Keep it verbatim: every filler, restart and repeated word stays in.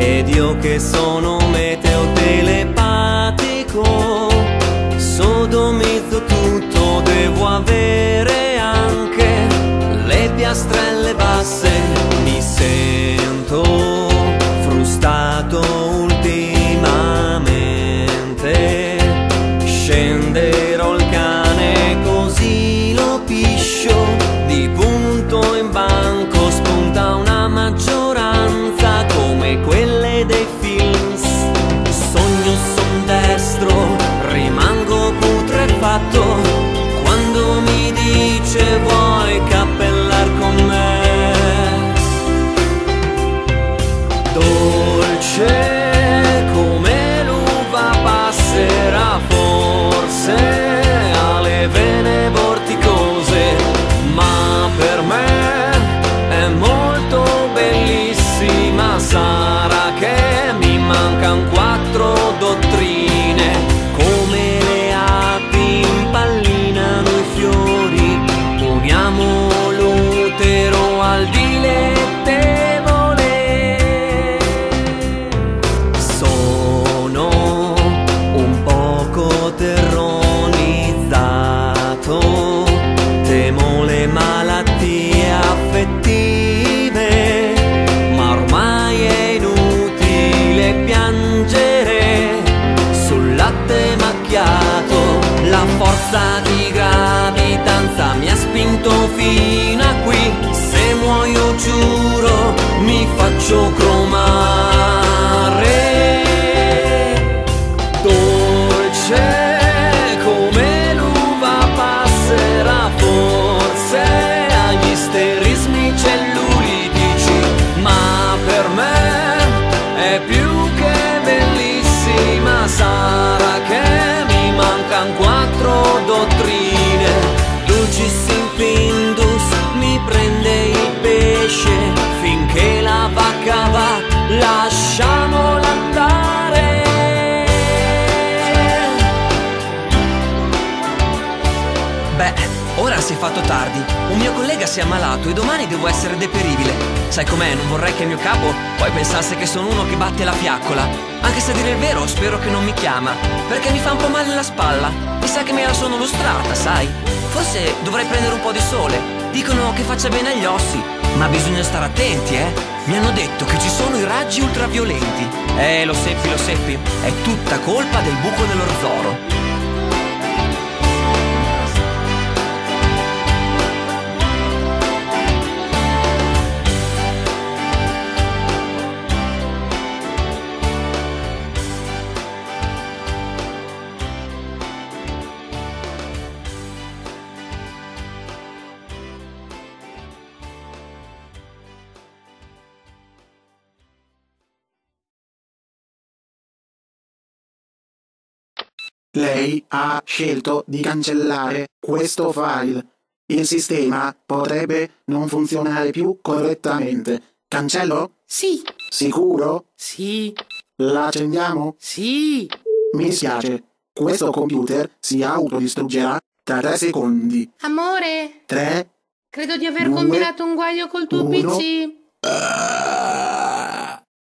ed io che sono meteo telepatico, sodomizzo tutto, devo avere anche le piastrelle basse. Mi sento frustato ultimamente, scenderò il cane così lo piscio, di punto in banco spunta una maggioranza come quelle dei films. Sogno son destro, rimango putrefatto quando mi dice vuoi cappellar con me. Dolce come l'uva passerà forse alle vene vorticose, ma per me è molto bellissima. Sarà che mi mancan quattro dottrine, come le api impallinano i fiori, uniamo l'utero al dilettevole. Sono un poco terronizzato, temo le malattie affettive, ma ormai è inutile piangere sul latte macchiato. La forza di gravidanza mi ha spinto fino a qui, se muoio giuro mi faccio cromare. Dolce come l'uva passerà forse agli sterismi cellulitici, ma per me è più che bellissima. Sarà che mi mancan quattro dottrine, dulcis in findus mi prende il pesce, finché la vacca va lasciamo lattare. Beh, ora si è fatto tardi. Un mio collega si è ammalato e domani devo essere deperibile. Sai com'è, non vorrei che il mio capo poi pensasse che sono uno che batte la fiaccola. Anche se a dire il vero spero che non mi chiama, perché mi fa un po' male la spalla. Mi sa che me la sono lustrata, sai? Forse dovrei prendere un po' di sole. Dicono che faccia bene agli ossi, ma bisogna stare attenti, eh? Mi hanno detto che ci sono i raggi ultraviolenti. Eh, lo seppi, lo seppi. È tutta colpa del buco dell'orzoro. Lei ha scelto di cancellare questo file. Il sistema potrebbe non funzionare più correttamente. Cancello? Sì. Sicuro? Sì. L'accendiamo? Sì. Mi spiace, questo computer si autodistruggerà tra tre secondi. Amore? Tre. Credo di aver due, combinato un guaio col tuo uno. P C.